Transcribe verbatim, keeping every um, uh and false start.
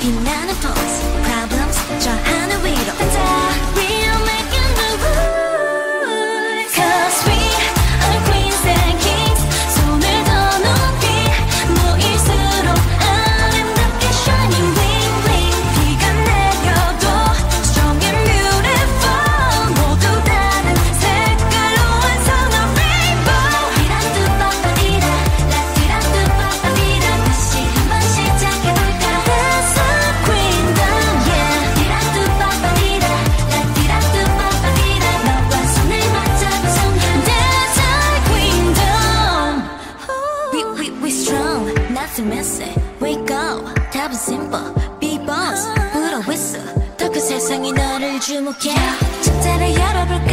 빛나는 pose problems 저 하늘 위로 던져 We are making the rules Cause we are queens and kings 손을 더 높이 모일수록 아름답게 shining bling bling 비가 내려도 strong and beautiful 모두 다른 색깔로 완성한 rainbow 디라뚜빠빠디라 라디라뚜빠빠디라 다시 한번 시작해볼까 That's a queendom yeah 디라뚜빠빠디라 라디라뚜빠빠디라 너와 손을 맞잡은 순간 That's a queendom We, we, we strong nothing messy Wake up 답은 simple Be boss 불어 whistle 더 큰 세상이 너를 주목해 축제를 열어볼까